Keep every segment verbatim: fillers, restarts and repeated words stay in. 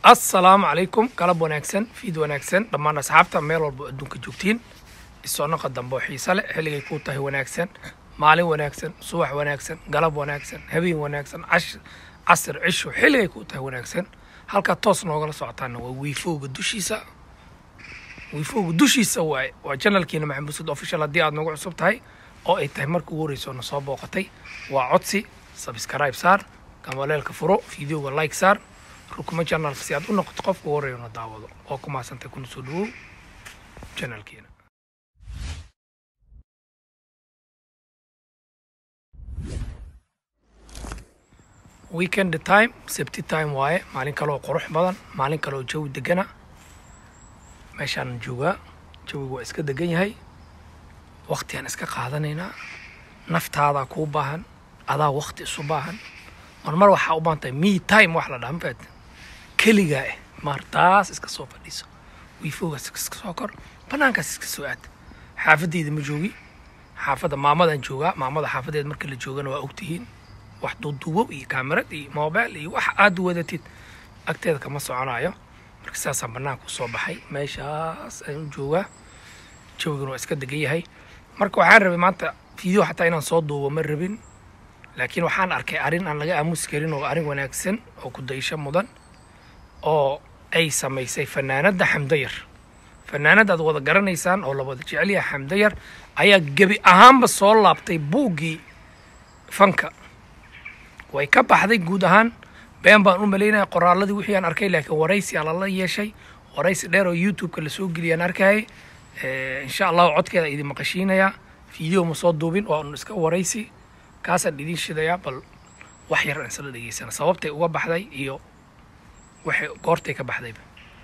السلام عليكم كلاب وناكسن فيد وناكسن لما أنا سحبت ميل والبقدون كجوتين السنة قدام بوحي سلة حلقة كوته وناكسن مالي وناكسن صبح وناكسن قلب وناكسن هبي وناكسن عش عصر عشو حلقة كوته وناكسن هالك توصل وقال صعتنا ويفوق الدشيسة ويفوق الدشيسة واي وجنال كينا مع مسود أوفيشال الدي عاد نوع صوت هاي أو التهمر كوري سو نصاب وقتي وعطسي سبسكرايب صار كمان الكفرو فيديو ولايك صار ركوما channel si aad u noqoto qofka ugu horeeyo daawado oo kuma santa kun soo dhaw channelkeena weekend time sabti time waaye maalin kale oo qurux badan maalin kale oo jawi degana meeshaan jooga jawigu waa iska degan yahay waqti aan iska qaadanayna naftaada ku baahan adaa waqti isu baahan marmar waxa u baantay me time wax la dhaanfad keliga ah martaas iska soo fadhiiso wiifooga iska soo kor banaankaas iska soo aad xaafadeeda ma joogi xaafada maamadan jooga maamada xaafadeed markii la joogana waa ogtihiin wax duuduubo iyo kaamirad iyo mobile iyo wax aad wadatid agteeda kama soconayo marka saasaan banaanka soo baxay meeshaas aan jooga joogana waa iska degan yahay marka waxaan rabay maanta video xataa inaan soo duubo ma rabin laakiin waxaan arkay arin aan laga aamus karin oo arin wanaagsan oo ku daysho mudan oo ay samaysay fanaanada Xamdayar fanaanada aad wada garanaysaan oo la wada jecel yahay Xamdayar ayaa gabi ahaanba soo laabtay buugii fanka way ka baxday guud ahaan been baan u maleynaa qoraaladii wixii aan arkay laakiin waraysi ala la yeeshay waraysi dheer oo YouTube-ka la soo geliyay aan arkay ee insha Allah codkeeda idin maqashiinaya video ma soo duubin oo iska waraysi kaasaan idin shidaya bal wax yar aan sala dhageysana sababtay uga baxday iyo waxay goortay ka baxdayba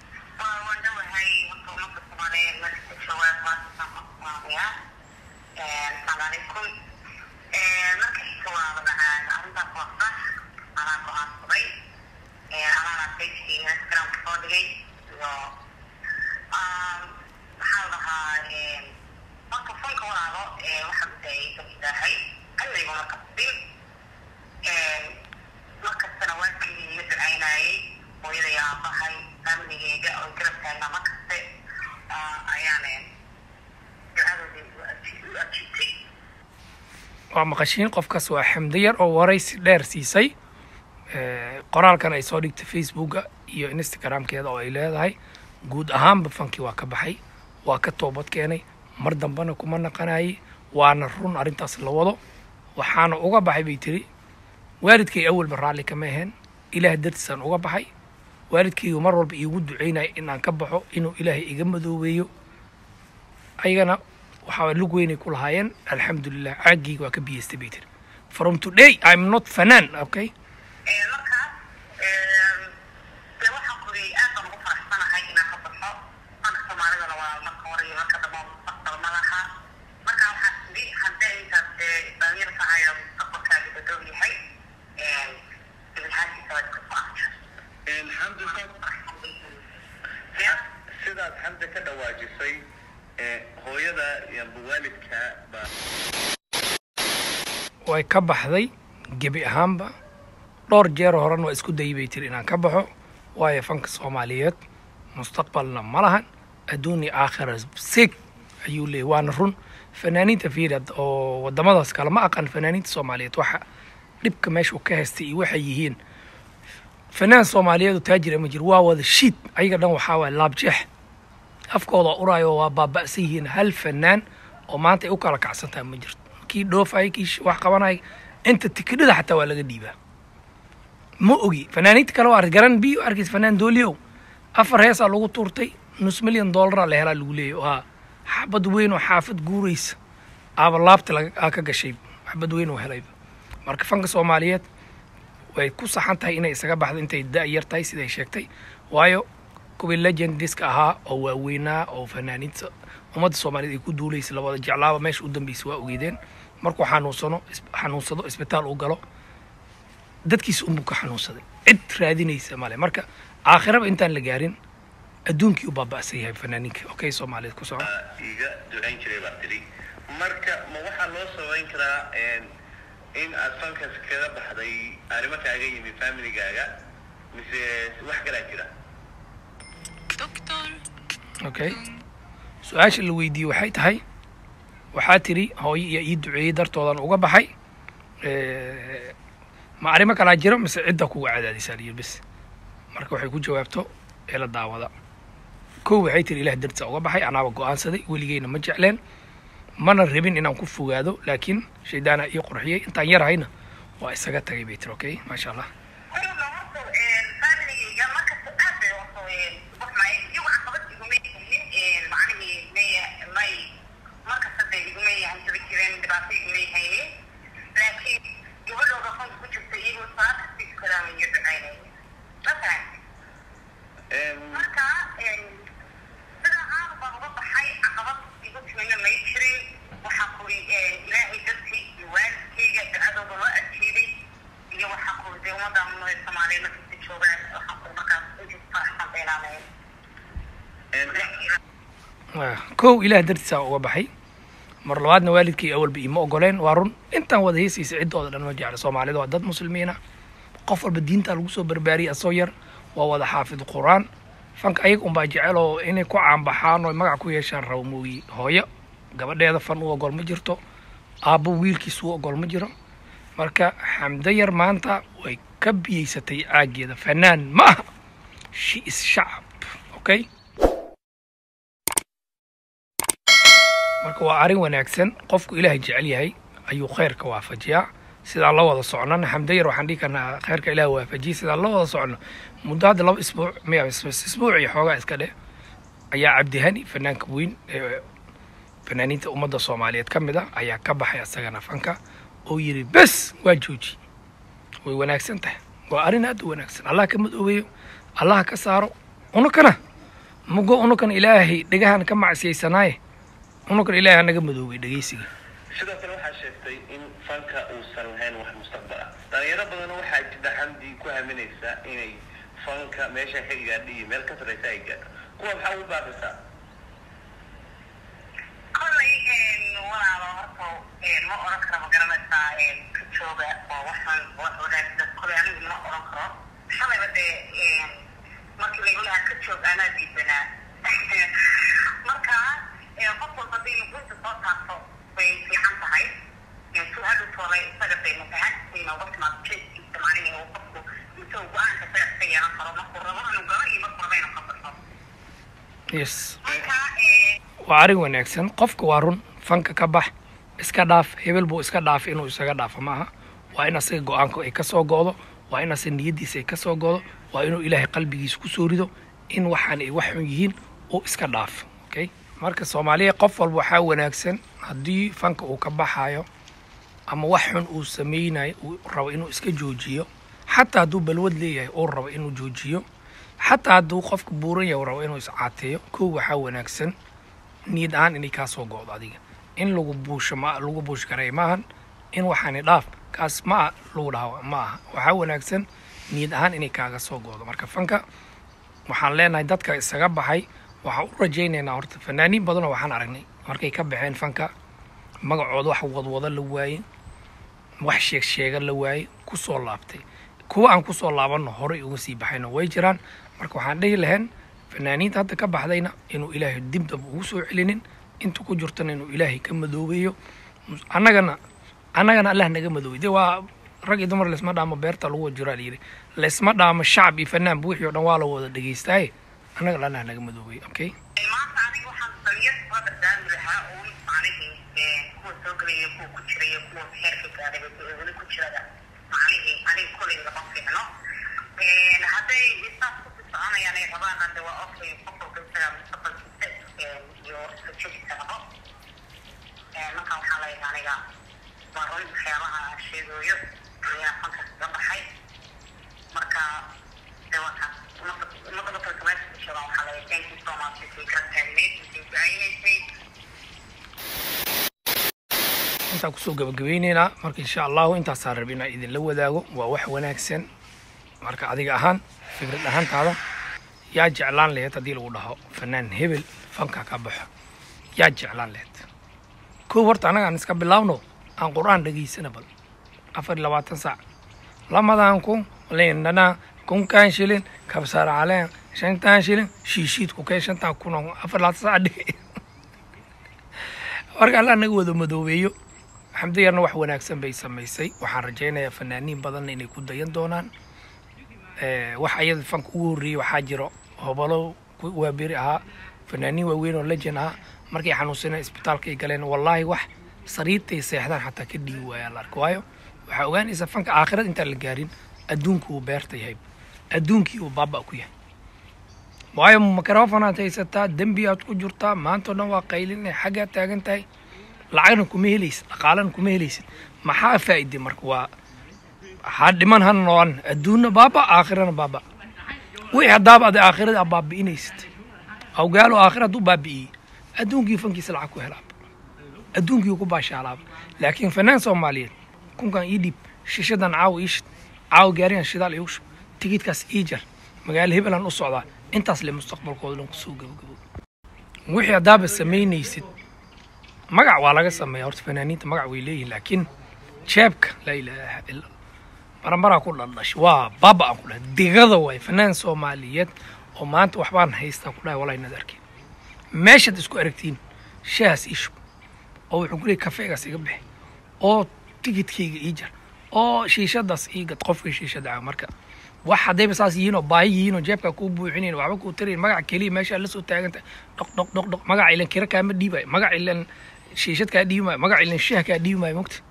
waa maqashiin qofkaas waa Xamdayar oo waraysi dheer siisay ee qoraalkan ay soo dhigtay Facebook iyo Instagram-keeda oo ay leedahay guud ahaan bafanki waa ka baxay waa ka toobad keenay mar dambana kuma naqanay waana run arintaas la wado waxaana uga baxay bay tiri waalidkay awal baraali kama ahayn ilaah dartiisan uga baxay waalidkay mar walba iigu duceynay in aan ka baxo inuu ilaahay iga madoobeeyo ayagana waxaa lug weyn ku lahaayeen alxamdulillah caaggiga waa ka biyeystay bay tiri from today I'm not fanan okay ee marka ee de waxa ku ri aad ugu faraxsanahay inaan ka baxo aan Soomaalida la wada marka hore iyo marka dambe mustaqbal malaha marka waxa sidii haday inta daawir fahayo mustaqbalkaaga dadoo yahay ee ilaahay sabab ku faaxay ee alxamdulillah sidaad xamda ka dhawaajisay hooyada iyo waalidka ba way ka baxday gabi ahaanba dhowr jeer horan waa isku dayay bay tiri inaan ka baxo waayo fanka Soomaaliyeed mustaqbalna ma lahan adduuni aakhira sig ayuu leeyahay waana run fanaaniinta fiirad oo wadamadaas kale ma aqaan fanaaniinta Soomaaliyeed waxa dhibka meesha ka haystay iyo waxa yihiin fanaan Soomaaliyeed oo taajir ama jir waa wada shit ayaga dhan waxa waa laabjeex afkooda uraayo waa baaba'siin hal fanaan oo maanta ay u kala kacsantaa ma jirto kii dhoofay kii wax qabanay inta tikidada xataa waa laga dhiibaa ma ogi fanaaniinta kale waa garan bi arkis fanaan dooliyo afar heesa lagu tuurtay nus milyan dollar la helaa lagu leeyahay waa xabad weyn oo xaafad guuraysa aba laabta laga ka gashay xabad weyn oo helay marka fanka Soomaaliyeed way ku saxan tahay inay isaga baxdo intay da yartay sida ay sheegtay waayo kuwi legendiska ahaa oo waaweynaa oo fanaaniinta ummadda Soomaaliyeed ay ku duuleysay labada jeclaaba meesha u dambeysay waa ogeedeen markuu xanuunsano xanuunsado isbitaal u galo dadkiisa uu ka xanuunsaday cid raadinaysa male marka aakhiraba intaan la gaarin adduunkii u baaba'say yahay fanaaniinka okay Soomaaliyeed ku soo iga ducayn jiray baatiri marka ma waxa loo sooweyn karaa in aad fankas kaga baxday arrimo kaaga yimi family-gaaga mise wax kale jira okay su-aasha la weydiiyey waxay tahay waxaa tiri hooyo iyo ii duceeyey dartoodan uga baxay ma arrimo kalaa jiro mise cidda kuga cadaadisaa liyo bis marka waxay ku jawaabto ee la daawada kow waxay tiri ilaah dartiisa uga baxay anaaba go-aansaday weligeyna ma jecleen mana rabin inaan ku fogaado laakiin shaydaana ii qurxiyey intaan yarahayna waa isaga tagay bay tiri okay maasha allah kow ilaah dartiisa uga baxay mar labaadna waalidkii awalba iima ogoleen waa run intaan wada heesiisa ciddooda dhan ma jecla soomaalida waa dad muslimiina qof walba diinta lagu soo barbaariyay asoo yar waa wada xaafid quraan fanka ayaga unbaa jecel oo inay ku caanbaxaan oo magac ku yeeshaan rabo mooyi hooyo gabadheeda fan u ogol ma jirto aabbo wiilkiis u ogol ma jiro marka xamda yar maanta way ka biyeysatay aageeda fanaan ma aha she is shacab okay marka waa arrin wanaagsan qofku ilaahay jecel yahay ayuu khayrka waafajiyaa sidaan la wada soconana xamda yar waxaan dhihi karnaa khayrka ilaahay waafajiyay sidaan la wada socono muddo hadda laba isbuuc miya isbuuc iyo xoogaa iska dheh ayaa cabdihani fanaanka weyn ee fanaaniinta ummadda soomaaliyeed ka mid ah ayaa ka baxay asagana fanka oo yidhi bes waa jooji way wanaagsan tahay waa arrin aad u wanaagsan allah ka madoobeeyo allah ka saaro unukana mugo unukana ilaahay dhegahan ka macsiyaysanaaye unukana ilaahay naga madoobay dhegeysiga sidoo kale waxaa sheegtay in fanka uusan lahayn wax mustaqbal ah dhalinyaro badan waxaa jira xamdi ku aaminaysa inay fanka meesha ka gaadhiyo meel ka sareysa ay gaadho kuwa maxaa u baabisaa kollay walaalo horta ma oran karo ma garanaysaa ka jooga oo waxaan wax wadaagta kollay anigu ma oran karo shalayba dee markii lagu lahaa ka joog anaa diidanaa marka qof walba dee mugunta soo taabto bay fiican tahay su haduu toolay isaga bay mafahantiina uga timaado jeedkiisa macnihi uu qofku intuu go-aanka isaga iska yeelan karo markuu rabo inuu galo iyo markuu rabo inuu ka baxo yes waa arrin wanaagsan qofka waa run fanka ka bax iska dhaaf hebel buu iska dhaaf inuu isaga dhaafo maaha waa in asaga go-aanka ay ka soo go'do waa in asaga niyaddiisa ay ka soo go'do waa inuu ilaahay qalbigiisa ku soo rido in waxaan ay wax xun yihiin oo iska dhaaf okay marka soomaaliya qof walba waxaa wanaagsan haddii fanka uu ka baxayo ama wax xun uu samaynayo uu rabo inuu iska joojiyo xataa hadduu balwad leeyahay uu rabo inuu joojiyo xataa hadduu qofka buuran yahay uu rabo inuu iscaateeyo kow waxaa wanaagsan niyad ahaan inay kaa soo go'do adiga in lagu buusho ma lagu buush karay maahan in waxaani dhaaf kaas ma lagu dhaho ma aha waxaa wanaagsan niyad ahaan inay kaaga soo go'do marka fanka waxaan leenahay dadka isaga baxay waxaan u rajaynaynaa horta fanaaniin badanoo waxaan aragnay markay ka baxeen fanka magacooda wax wadwada la waayey wax sheeg sheega la waayey ku soo laabtay kuwa aan ku soo laabanno horey uga sii baxayno way jiraan marka waxaan dhihi lahayn fanaaniinta hadda ka baxdayna inuu ilaahay dib dab ugu soo celinin inta ku jirtana inuu ilaahay ka madoobeeyo annagana annagana allah naga madoobay dee waa rag iyo dumar laysma dhaamo beerta lagu jiraa layidhi laysma dhaamo shacab iyo fanaan buuxii oo dhan waa la wada dhegaystaaye annaga allah naga madoobay okay maanta aniga waxaan dhaliyad soo dardaarmi lahaa oo macnihii kuwa soo gelaya kuwa ku jiraya kuwa heerka gaadhay weli ku jirada macnihii aniga kolley lama fiicno hadday isaas ku soconayaan ay rabaan de waa okay qof walba isaga mustaqbalkiisa iyo iska joogisa rabo marka waxaa layahay aniga waa run waxyaabaha aan sheegayo ayaa fanka kaga baxay marka de waa kaas ummadda dadka meesha ku joogaan waxaa layahay thank you so much isay kala taagneyd isay ducaynaysay intaan kusoo gabagabeyneynaa marka insha allahu intaasaan rab inaan idinla wadaago waa wax wanaagsan marka adiga ahaan fikrad ahaantaada yaa jeclaan laheyd haddii lagu dhaho fanaan hebel fanka ka baxo yaa jeclaan laheyd kow horta annaga aan iska bilaabno aan qur-aan dhegaysana bal afar iyo labaatan saac lamadan kun lindhana kunkaan shilin kabsar caleen shantaan shilin shiishiidku keen shantaan kun oo afar laad saac dhigay marka alla naga wada madoobeeyo xamdi yarna wax wanaagsan bay samaysay waxaan rajaynayaa fanaaniin badan inay ku dayan doonaan ee wax ayada fanka ugu horreeyay waxaa jiro hobalo waa biri ahaa fanaaniin waaweyn oo legend ah markay xanuunsanay isbitaalka ay galeen wallahi wax sariirtay seexdaan xataa ka dhigi waaya la arko waayo waxaa ogaanaysa fanka aakhirad intaan la gaarin adduunku uu beerta yahay adduunkii uu baaba ku yahay waayo mikrofoonaad haysataa dembi aad ku jirtaa maanta dhan waa qaylinay xaggaa taagan tahay lacagna kuma helaysid dhaqaalana kuma helaysid maxaa faa'iide marka waa ha dhiman ha noolan adduunna baaba aakhirana baaba wixii haddaaba ada aakhirada baabi'inaysid awgaalo aakhira hadduu baabi'iyey adduunkii fankiisa lacag ku helaa adduunkii ku baashaalaaba laakiin fanaan soomaaliyeed kunkan ii dhib shishadan caawa iishid caawa gaarigan shidaal iigu shub tigidkaas ii jar magaalo hebelan u socdaa intaas le mustaqbalkooda dhan kusoo gabagabo wixii haddaaba samaynaysid magac waa laga sameeyaa horta fanaaniinta magac way leeyihin laakiin jeebka laa ilaaha illa maramara ku dhaldhash waa baaba aan ku dhahay digada waay fanaan soomaaliyeed oo maanta waxbaan haystaa ku dhahay walaa inaad arkeen meeshaad isku aragtiin shahaas ii shub oo wuxuu ku leeyahay kafeegaas iga bixi oo tigidkayga ii jar oo shiishadaas ii gad qofkii shiishada caawa marka wax haddayba saas yihiin oo baahi yihiin oo jeebkaa kuu buuxinayn waxba kuu tarayn magac keliya meeshaa la soo taagantahay dhoq dhoq dhoq dhoq magac ilan kira kaama dhiibaayo magac ilan shiishad kaa dhiibi maayo magac ilan shaah kaa dhiibi maayo mogta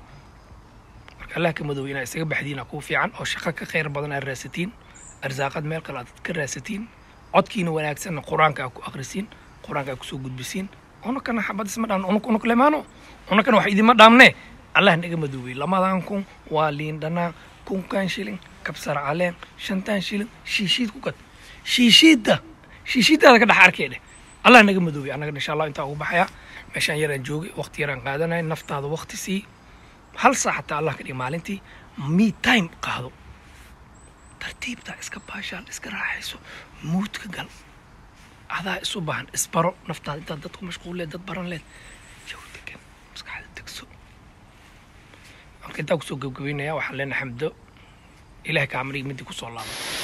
marka allah ka madoobe inaad isaga baxdiina kuu fiican oo shaqo ka khayr badan aad raasatiin arsaaqad meel kale aad ka raasatiin codkiina wanaagsanna qur-aanka aad ku akhrisiin qur-aanka aad kusoo gudbisiin unakana xabad isma dhaamno unuk unuk lemaano unakana wax idima dhaamne allah naga madoobey lamadan kun waa liin dhanaan kunkan shilin kabsar caleen shantan shilin shiishiid ku gad shiishiidda shiishiiddaada ka dhex arkay dheh allah naga madoobey annaga insha allah intaa ugu baxaya meeshaan yaraan joogay waqti yaraan qaadanaya naftaada waqti sii hal saac xataa allah ka dhig maalintii me time qaado tartiibta iska baashaal iska raaxayso muudka gal adaa isu baahan isbaro naftaada intaad dadku mashquul leed dad baran leed jaw degan maskaxda degso marka intaa kusoo gabgabeynaya waxaan leenahay xamdo ilaah ka amriga midii kusoo laabo